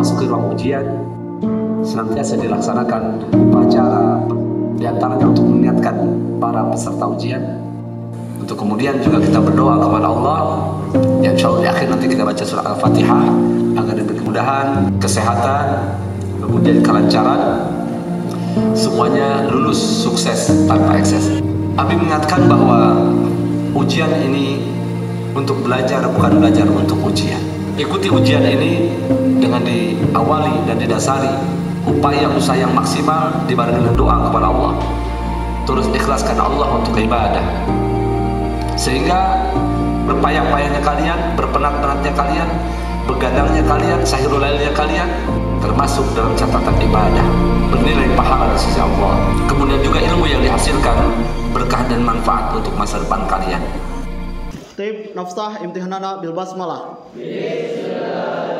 memasuki ruang ujian, senantiasa dilaksanakan upacara di antaranya untuk mengingatkan para peserta ujian. Untuk kemudian juga kita berdoa kepada Allah, ya insya Allah di akhir nanti kita baca surah Al-Fatihah agar diberi kemudahan, kesehatan, kemudian kelancaran, semuanya lulus sukses tanpa ekses. Abi mengingatkan bahwa ujian ini untuk belajar, bukan belajar untuk ujian. Ikuti ujian ini dengan diawali dan didasari upaya usaha yang maksimal dibarengi dengan doa kepada Allah. Terus ikhlaskan Allah untuk ibadah, sehingga berpayah-payahnya kalian, berpenat-penatnya kalian, begadangnya kalian, sahirul lailnya kalian termasuk dalam catatan ibadah, bernilai pahala di sisi Allah. Kemudian juga ilmu yang dihasilkan berkah dan manfaat untuk masa depan kalian. Tib nafsah imtihanana bil basmalah. Bismillah.